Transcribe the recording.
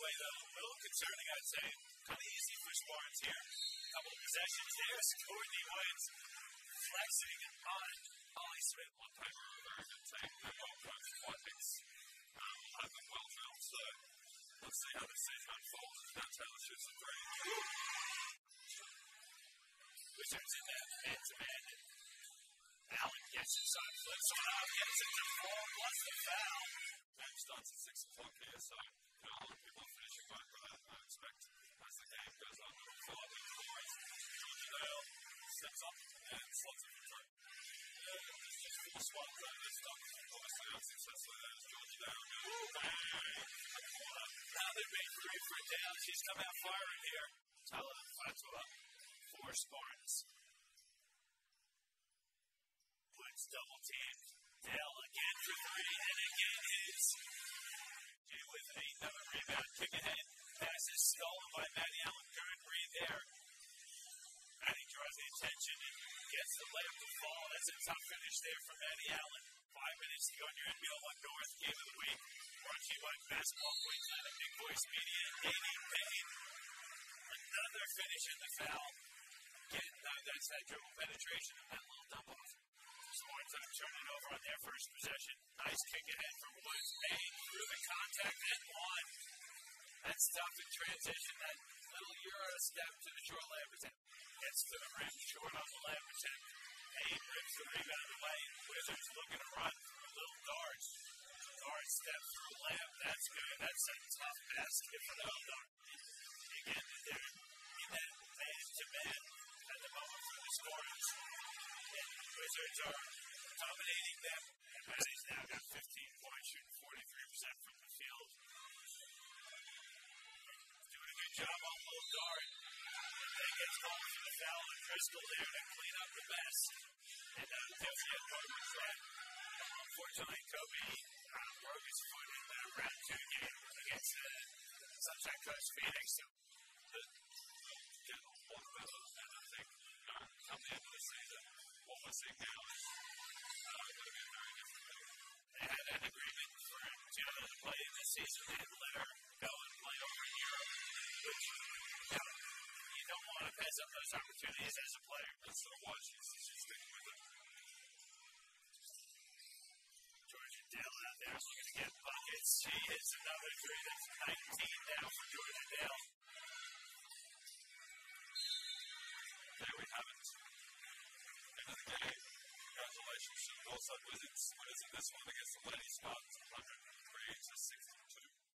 way, though. A little concerning, I'd say. Kind of easy for Spartans here. A couple of possessions there. Courtney Woods flexing on Ollie Smith. On paper, a very good take. They're both runs and tactics. We'll have them well drilled, so let's see how this season unfolds as Matt Taylor shoots a three. Wizards in that man-to-man. Allen gets inside, flips one off, gets it to 4 plus the foul. Game starts at 6 o'clock here, so Allen people are finishing by I expect as the game goes on. We'll fill up in the boards. Georgia Dale steps up and slots it for three. There's just 4 spots there. This time, obviously unsuccessfully, there's Georgia Dale. Bang! Now they've made 3 for Dale. She's come out firing here. Tala Fatua for Spartans. Woods double teamed. Dale again for 3 and again hits. Jay with another rebound. Kick ahead. Pass is stolen by Maddie Allen. Good breathe there. Maddie draws the attention and gets the layup to fall. That's a tough finish there for Maddie Allen. 5 minutes to go on your NBL 1 North Game of the Week. Brought to you by Basketball Queensland and Big Voice Media. Navy Payne. Another finish in the foul. Again, that's that dribble penetration and that little dump off. Spartans are turning over on their first possession. Nice kick ahead from Woods. Payne through the contact and one. That's tough in transition. That little Euro step to the short layup attempt. Gets to the rim short on the layup attempt. Payne rips the rebound away. Wizards looking to run through little guards. Guard step through layup. That's good. That's a tough basket for the home guard. Again, they're in that man-to-man at the moment for the Spartans. And the Wizards are dominating them. And Maddie's now got 15 points, shooting 43% from the field. Doing a good job on little guard. And then gets called for the foul and Driscoll there to clean up the mess. And Kobe had Kobe's shot. Unfortunately, Kobe broke his foot in the round 2 game against the Sunshine Coast Phoenix. So get a lot better, and I think come the end of the season, what we're seeing now is going to be a very different thing. They had an agreement for Gianna to play in this season. They had let her go and play over in Europe, which you don't want to pass up those opportunities as a player. That's sort of why she's sticking with it. Georgia Dale out there looking to get buckets. She hits another 3. That's 19 now for Georgia Dale. There we have it. End of the game. Congratulations to the Northside Wizards. Winners in this one against the Lady Spartans, 103 to 62.